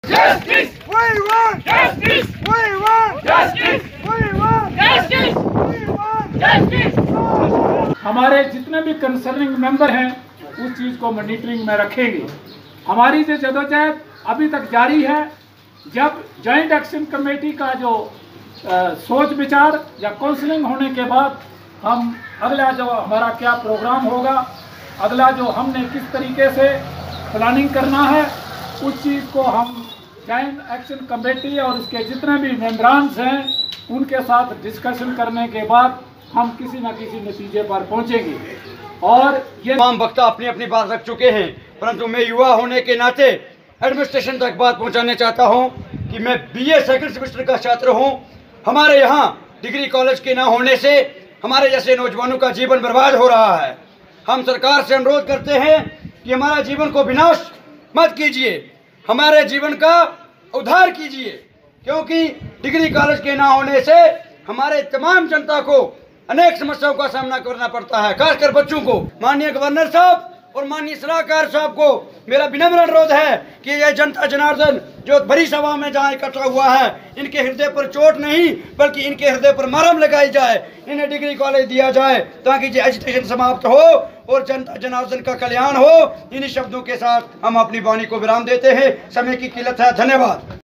Justice! We want justice! We want justice! We want justice! We want justice! हमारे जितने भी concerning member हैं उस चीज़ को मॉनिटरिंग में रखेंगे। हमारी जो जदोजहद अभी तक जारी है। जब जॉइंट एक्शन कमेटी का जो सोच विचार या काउंसलिंग होने के बाद हम अगला जो हमारा क्या प्रोग्राम होगा, अगला जो हमने किस तरीके से प्लानिंग करना है, उस चीज़ को हम जॉइंट एक्शन कमेटी और इसके जितने भी मेंबरान्स हैं उनके साथ डिस्कशन करने के बाद हम किसी न किसी नतीजे पर पहुंचेंगे। और ये तमाम वक्ता अपनी अपनी बात रख चुके हैं, परंतु मैं युवा होने के नाते एडमिनिस्ट्रेशन तक बात पहुंचाना चाहता हूं कि मैं बीए सेकंड सेमेस्टर का छात्र हूं। हमारे यहां डिग्री कॉलेज के ना होने से हमारे जैसे नौजवानों का जीवन बर्बाद हो रहा है। हम सरकार से अनुरोध करते हैं कि हमारा जीवन को विनाश मत कीजिए, हमारे जीवन का उद्धार कीजिए, क्योंकि डिग्री कॉलेज के ना होने से हमारे तमाम जनता को अनेक समस्याओं का सामना करना पड़ता है, खासकर बच्चों को। माननीय गवर्नर साहब और माननीय सलाहकार साहब को मेरा विनम्र अनुरोध है कि ये जनता जनार्दन जो बड़ी सभा में जहाँ इकट्ठा हुआ है, इनके हृदय पर चोट नहीं बल्कि इनके हृदय पर मरहम लगाई जाए, इन्हें डिग्री कॉलेज दिया जाए ताकि ये एजुटेशन समाप्त हो और जनता जनार्दन का कल्याण हो। इन्हीं शब्दों के साथ हम अपनी वाणी को विराम देते हैं। समय की किल्लत है। धन्यवाद।